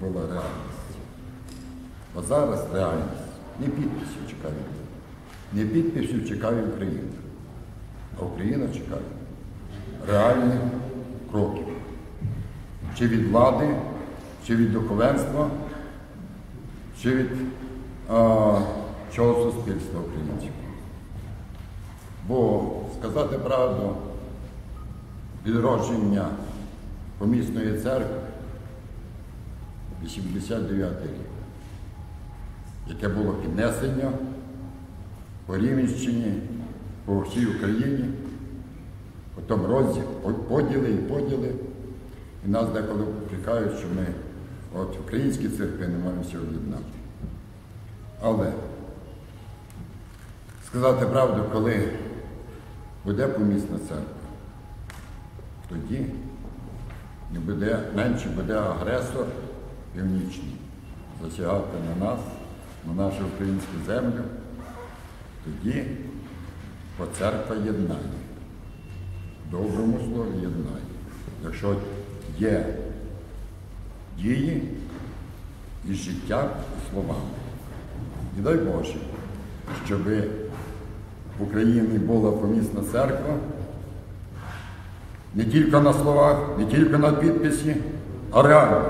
була реальність. А зараз реальність не підписів чекає. Не підписів чекає Україна. А Україна чекає реальних кроків. Чи від влади, чи від духовенства, чи від чого суспільства українського. Бо, сказати правду, відродження помісної церкви 89 рік, яке було піднесення по Рівненщині, по всій Україні, потім поділи. І нас деколи попрекають, що ми українські церкви не маємо всього об'єднати. Але, сказати правду, коли буде помісна церква, тоді менше буде агресор північний засягати на нас, на нашу українську землю. Тоді церква єднає. В доброму слові єднає. Якщо є дії і життя, і словами. І дай Боже, щоб в Україні була помісна церква не тільки на словах, не тільки на підписі, а реально.